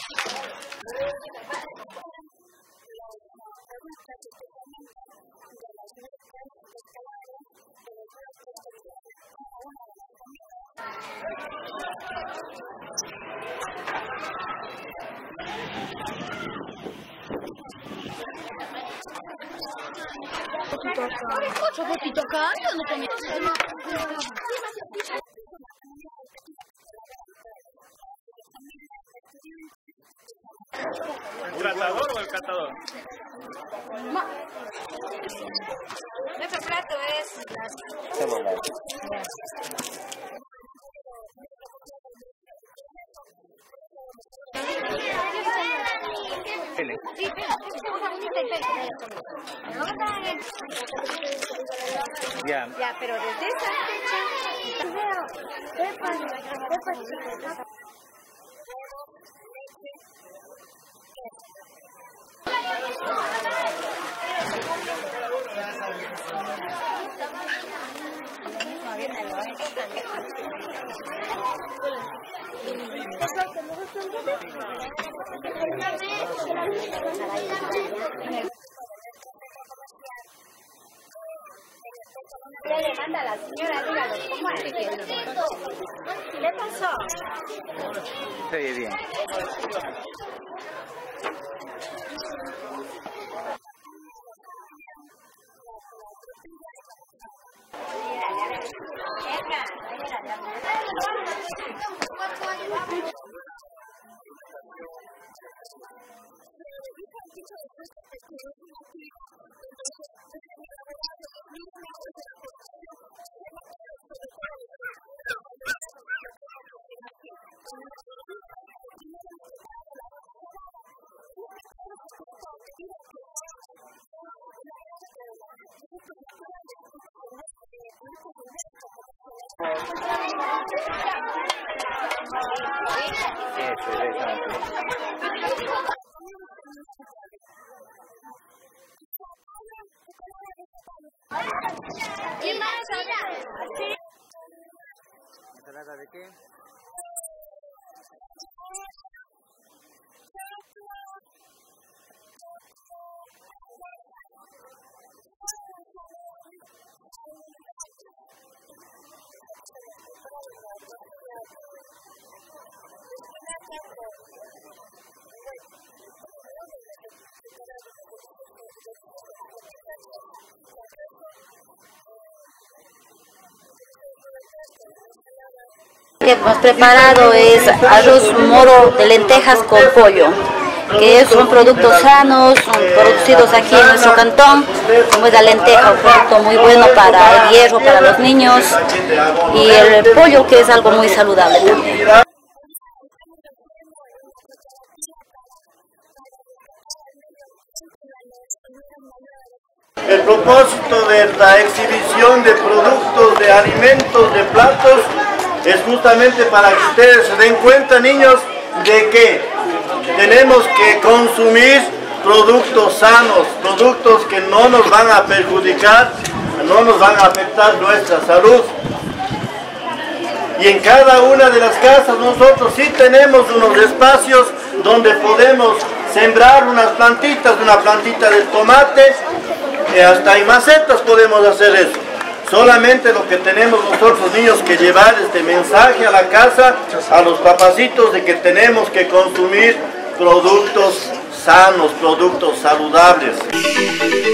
Chocolatito caliente, no comí. ¿El tratador o el catador? Nuestro plato es Cebolla. Pele. Ya. Ya, pero desde esa fecha. Le manda a la señora, dígalo, ¿cómo así que ¿qué le pasó? Se oye bien. ¿Y más? ¿Ensalada de qué? Lo que hemos preparado es arroz moro de lentejas con pollo, que son productos sanos, son producidos aquí en nuestro cantón, como es la lenteja, un producto muy bueno para el hierro, para los niños, y el pollo, que es algo muy saludable también. El propósito de la exhibición de productos, de alimentos, de platos, es justamente para que ustedes se den cuenta, niños, de que tenemos que consumir productos sanos, productos que no nos van a perjudicar, no nos van a afectar nuestra salud. Y en cada una de las casas nosotros sí tenemos unos espacios donde podemos sembrar unas plantitas, una plantita de tomate, hasta en macetas podemos hacer eso. Solamente lo que tenemos nosotros, niños, que llevar este mensaje a la casa, a los papacitos, de que tenemos que consumir productos sanos, productos saludables.